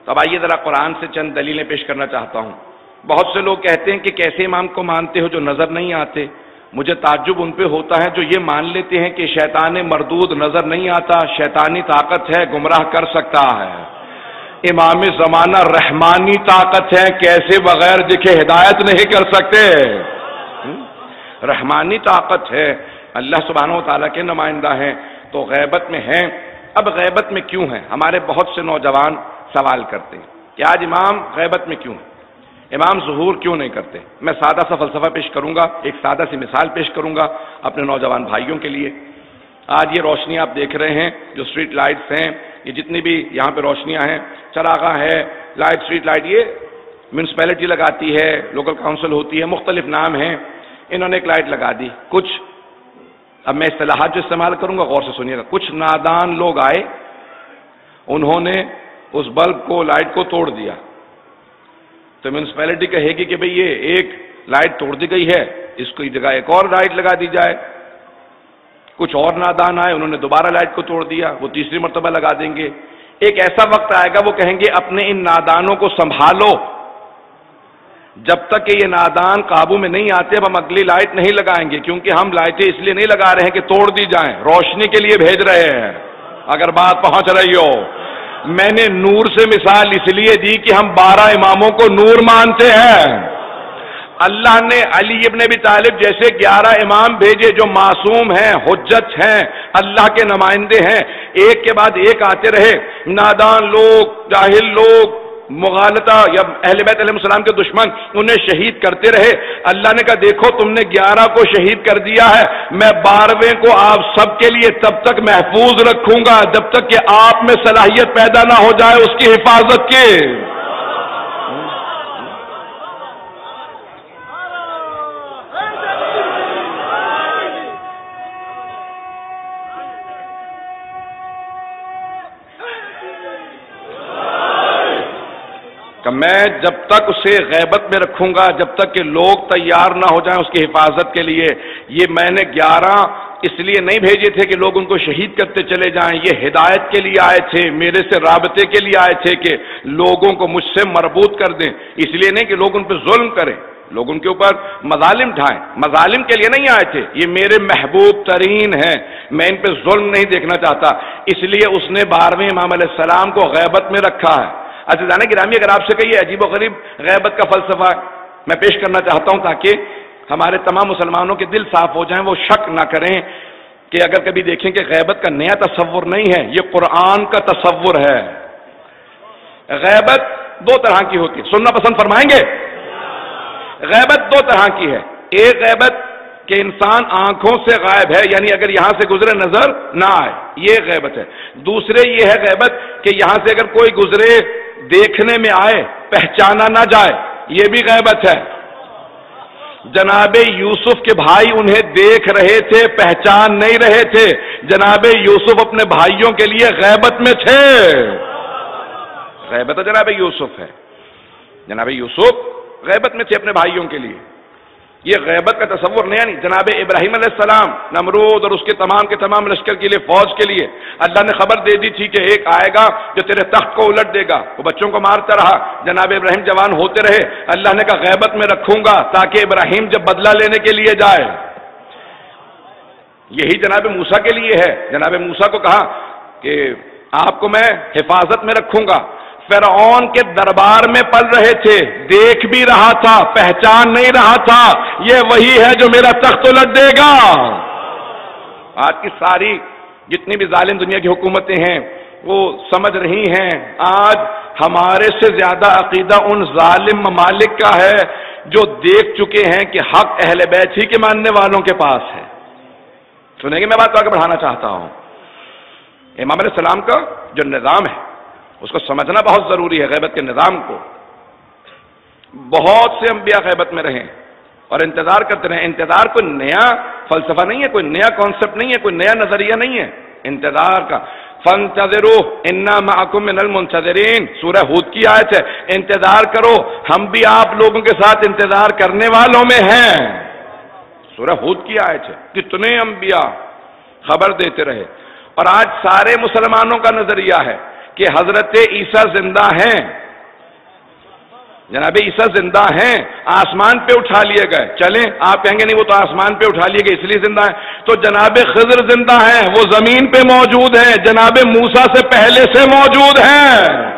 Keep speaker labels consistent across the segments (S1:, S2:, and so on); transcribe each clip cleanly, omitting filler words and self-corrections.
S1: اب آئیے ذرا قرآن سے چند دلیلیں پیش کرنا چاہتا ہوں۔ بہت سے لوگ کہتے ہیں کہ کیسے امام کو مانتے ہو جو نظر نہیں آتے؟ مجھے تعجب ان پہ ہوتا ہے جو یہ مان لیتے ہیں کہ شیطان مردود نظر نہیں آتا، شیطانی طاقت ہے، گمراہ کر سکتا ہے۔ امام زمانہ رحمانی طاقت ہے، کیسے بغیر دکھے ہدایت نہیں کر سکتے؟ رحمانی طاقت ہے، اللہ سبحانہ و تعالیٰ کے نمائندہ ہیں، تو غیبت میں ہیں۔ اب غیبت میں کیوں ہیں؟ ہمارے بہت سے نوجوان سوال کرتے ہیں کہ آج امام غیبت میں کیوں ہیں؟ امام ظہور کیوں نہیں کرتے؟ میں سادہ سا فلسفہ پیش کروں گا، ایک سادہ سی مثال پیش کروں گا اپنے نوجوان بھائیوں کے لیے۔ آج یہ روشنی آپ دیکھ رہے ہیں، جو اسٹریٹ لائٹس ہیں، یہ جتنی بھی یہاں پہ روشنیاں ہیں، چراغاں ہے، لائٹ، اسٹریٹ لائٹ، یہ میونسپیلٹی لگاتی ہے، لوکل کاؤنسل ہوتی ہے، مختلف نام ہیں، انہوں نے ایک لائٹ لگا دی۔ کچھ، اب میں اصطلاحات جو استعمال کروں گا غور سے سنیے گا، کچھ نادان لوگ آئے، انہوں نے اس بلب کو، لائٹ کو توڑ دیا، تو میونسپیلٹی کہے گی کہ بھئی یہ ایک لائٹ توڑ دی گئی ہے، اس کی جگہ ایک اور لائٹ لگا دی جائے۔ کچھ اور نادان آئے، انہوں نے دوبارہ لائٹ کو توڑ دیا، وہ تیسری مرتبہ لگا دیں گے۔ ایک ایسا وقت آئے گا وہ کہیں گے اپنے ان نادانوں کو سنبھالو، جب تک کہ یہ نادان قابو میں نہیں آتے اب ہم اگلی لائٹ نہیں لگائیں گے، کیونکہ ہم لائٹیں اس لیے نہیں لگا رہے ہیں کہ توڑ دی جائیں، روشنی کے لیے بھیج رہے ہیں۔ اگر بات پہنچ رہی ہو، میں نے نور سے مثال اس لیے دی کہ ہم 12 اماموں کو نور مانتے ہیں۔ اللہ نے علی ابن ابی طالب جیسے 11 امام بھیجے جو معصوم ہیں، حجت ہیں، اللہ کے نمائندے ہیں، ایک کے بعد ایک آتے رہے، نادان لوگ، جاہل لوگ، مغالطہ یا اہل بیت علیہ السلام کے دشمن انہیں شہید کرتے رہے۔ اللہ نے کہا دیکھو تم نے 11 کو شہید کر دیا ہے، میں 12ویں کو آپ سب کے لیے تب تک محفوظ رکھوں گا جب تک کہ آپ میں صلاحیت پیدا نہ ہو جائے اس کی حفاظت کی۔ کہ میں جب تک اسے غیبت میں رکھوں گا، جب تک کہ لوگ تیار نہ ہو جائیں اس کی حفاظت کے لیے۔ یہ میں نے 11 اس لیے نہیں بھیجے تھے کہ لوگ ان کو شہید کرتے چلے جائیں، یہ ہدایت کے لیے آئے تھے، میرے سے رابطے کے لیے آئے تھے کہ لوگوں کو مجھ سے مربوط کر دیں، اس لیے نہیں کہ لوگ ان پہ ظلم کریں، لوگ ان کے اوپر مظالم ڈھائیں، مظالم کے لیے نہیں آئے تھے، یہ میرے محبوب ترین ہیں، میں ان پہ ظلم نہیں دیکھنا چاہتا، اس لیے اس نے 12ویں امام علیہ السلام کو غیبت میں رکھا ہے۔ عزیزان گرامی، اگر آپ سے کہیے عجیب و غریب غیبت کا فلسفہ میں پیش کرنا چاہتا ہوں تاکہ ہمارے تمام مسلمانوں کے دل صاف ہو جائیں، وہ شک نہ کریں کہ اگر کبھی دیکھیں کہ غیبت کا نیا تصور نہیں ہے، یہ قرآن کا تصور ہے۔ غیبت 2 طرح کی ہوتی ہے، سننا پسند فرمائیں گے؟ غیبت 2 طرح کی ہے، ایک غیبت کہ انسان آنکھوں سے غائب ہے، یعنی اگر یہاں سے گزرے نظر نہ آئے، یہ غیبت ہے۔ دوسرے یہ ہے غیبت کہ یہاں سے اگر کوئی گزرے دیکھنے میں آئے، پہچانا نہ جائے، یہ بھی غیبت ہے۔ جناب یوسف کے بھائی انہیں دیکھ رہے تھے، پہچان نہیں رہے تھے، جناب یوسف اپنے بھائیوں کے لیے غیبت میں تھے۔ غیبت جناب یوسف ہے، جناب یوسف غیبت میں تھے اپنے بھائیوں کے لیے، یہ غیبت کا تصور نیا نہیں۔ جناب ابراہیم علیہ السلام، نمرود اور اس کے تمام لشکر کے لیے، فوج کے لیے اللہ نے خبر دے دی تھی کہ ایک آئے گا جو تیرے تخت کو الٹ دے گا، وہ بچوں کو مارتا رہا، جناب ابراہیم جوان ہوتے رہے، اللہ نے کہا غیبت میں رکھوں گا تاکہ ابراہیم جب بدلہ لینے کے لیے جائے۔ یہی جناب موسیٰ کے لیے ہے، جناب موسیٰ کو کہا کہ آپ کو میں حفاظت میں رکھوں گا، فرعون کے دربار میں پل رہے تھے، دیکھ بھی رہا تھا، پہچان نہیں رہا تھا، یہ وہی ہے جو میرا تخت الٹ دے گا۔ آج کی ساری جتنی بھی ظالم دنیا کی حکومتیں ہیں وہ سمجھ رہی ہیں، آج ہمارے سے زیادہ عقیدہ ان ظالم ممالک کا ہے جو دیکھ چکے ہیں کہ حق اہل بیت ہی کے ماننے والوں کے پاس ہے۔ سنیں گے، میں بات کو آگے بڑھانا چاہتا ہوں۔ امام علیہ السلام کا جو نظام ہے اس کو سمجھنا بہت ضروری ہے، غیبت کے نظام کو۔ بہت سے انبیاء غیبت میں رہیں اور انتظار کرتے رہیں۔ انتظار کوئی نیا فلسفہ نہیں ہے، کوئی نیا کانسیپٹ نہیں ہے، کوئی نیا نظریہ نہیں ہے انتظار کا۔ فَانْتَظِرُوا إِنَّا مَعَكُم مِّنَ الْمُنْتَظِرِينَ، سورہ ہود کی آیت ہے، انتظار کرو، ہم بھی آپ لوگوں کے ساتھ انتظار کرنے والوں میں ہیں۔ سورہ ہود کی آیت ہے، کتنے انبیاء خبر دیتے رہے۔ اور آج سارے مسلمانوں کا نظریہ ہے کہ کہ حضرت عیسیٰ زندہ ہیں، جناب عیسیٰ زندہ ہیں، آسمان پہ اٹھا لیے گئے، چلیں آپ کہیں گے نہیں وہ تو آسمان پہ اٹھا لیے گئے اس لیے زندہ ہیں، تو جناب خضر زندہ ہیں، وہ زمین پہ موجود ہیں، جناب موسیٰ سے پہلے سے موجود ہیں،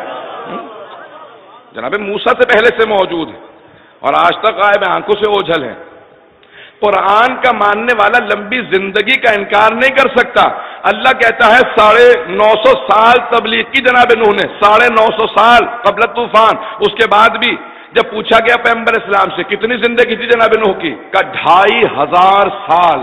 S1: جناب موسیٰ سے پہلے سے موجود ہیں اور آج تک غائب آنکھوں سے اوجھل ہیں۔ قرآن کا ماننے والا لمبی زندگی کا انکار نہیں کر سکتا۔ اللہ کہتا ہے 950 سال تبلیغ کی جناب نوح نے، 950 سال قبل طوفان، اس کے بعد بھی جب پوچھا گیا پیغمبر اسلام سے کتنی زندگی تھی جناب نوح کی، کہا 2500 سال،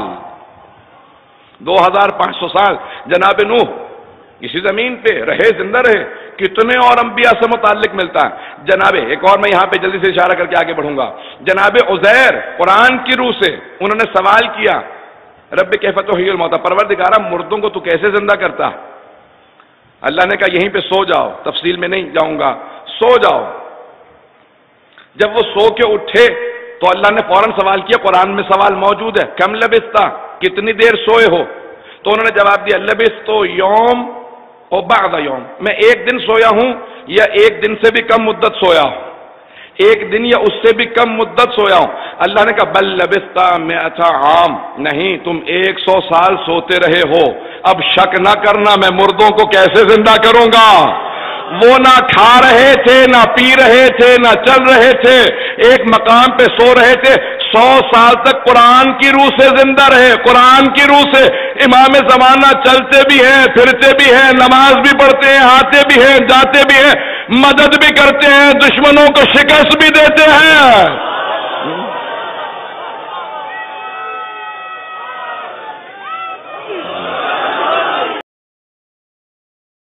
S1: 2500 سال جناب نوح اسی زمین پہ رہے، زندہ رہے۔ کتنے اور انبیاء سے متعلق ملتا ہے جناب۔ ایک اور میں یہاں پہ جلدی سے اشارہ کر کے آگے بڑھوں گا، جناب عزیر قرآن کی روح سے انہوں نے سوال کیا، رب کیف تحیی الموتیٰ، پروردگارا مردوں کو تو کیسے زندہ کرتا؟ اللہ نے کہا یہیں پہ سو جاؤ، تفصیل میں نہیں جاؤں گا، سو جاؤ۔ جب وہ سو کے اٹھے تو اللہ نے فوراً سوال کیا، قرآن میں سوال موجود ہے، کم لبثتا، کتنی دیر سوئے ہو؟ تو انہوں نے جواب دیا لبثت یوم او بعد یوم، میں ایک دن سویا ہوں یا ایک دن سے بھی کم مدت سویا ہوں، ایک دن یا اس سے بھی کم مدت سویا ہوں۔ اللہ نے کہا بل لبثتا 100 عام، نہیں تم 100 سال سوتے رہے ہو، اب شک نہ کرنا میں مردوں کو کیسے زندہ کروں گا۔ وہ نہ کھا رہے تھے، نہ پی رہے تھے، نہ چل رہے تھے، ایک مقام پہ سو رہے تھے، 100 سال تک قرآن کی روح سے زندہ رہے، قرآن کی روح سے۔ امام زمانہ چلتے بھی ہیں، پھرتے بھی ہیں، نماز بھی پڑھتے ہیں، آتے بھی ہیں، جاتے بھی ہیں، مدد بھی کرتے ہیں، دشمنوں کو شکست بھی دیتے ہیں۔